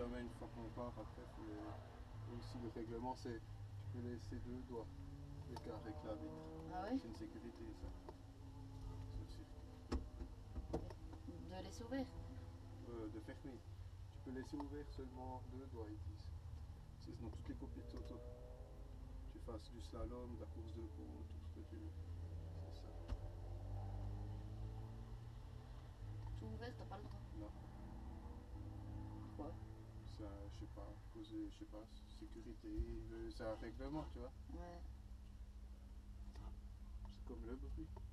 jamais une fois qu'on part, après, et aussi le règlement, c'est tu peux laisser 2 doigts d'écart avec la vitre. Ah ouais? C'est une sécurité, ça. Sur le circuit. De laisser ouvert? De fermer. Tu peux laisser ouvert seulement 2 doigts, ils disent. C'est dans toutes les compétitions. Tu fasses du slalom, de la course de pont, tout ce que tu veux. C'est ça. Tout ouvert, t'as pas le droit. Non. Pourquoi? Ça, je sais pas, cause de, je sais pas, sécurité, c'est un règlement, tu vois. Ouais. C'est comme le bruit.